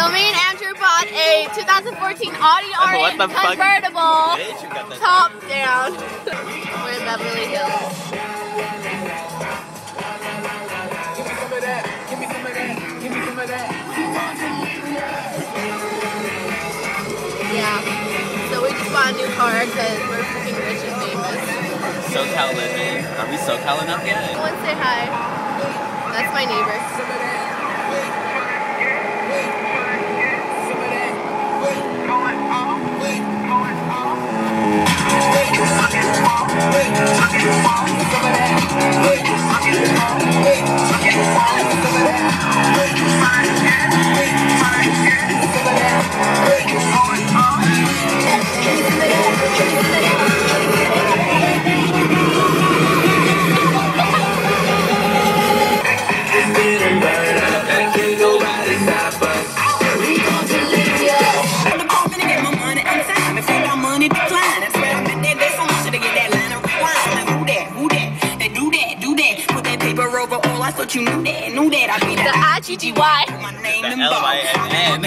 So me and Andrew bought a 2014 Audi R8 convertible, top down. We're in Beverly Hills. Give me some of that. Give me some of that. Give me some of that. Yeah. So we just bought a new car because we're freaking rich and famous. SoCal living. Are we SoCal enough yet? Someone say hi. That's my neighbor. I thought you knew that I be the I-G-G-Y. My name and L-Y-N-N.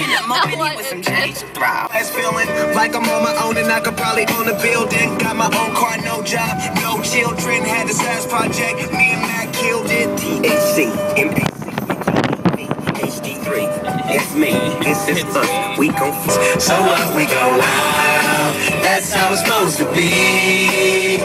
It's feeling like I'm on my own and I could probably own a building. Got my own car, no job, no children. Had a science project, me and Matt killed it. THC, M-A-C, HD3. It's me, this is us. We gon' so what we go wild. That's how it's supposed to be.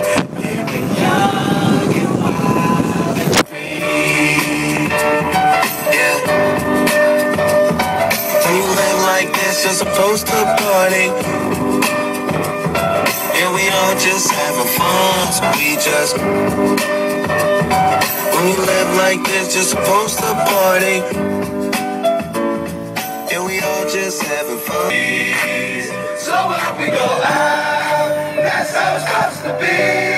You're supposed to party, and we all just having fun. So we just, when you live like this, you're supposed to party, and we all just having fun. So when we go out, that's how it's supposed to be.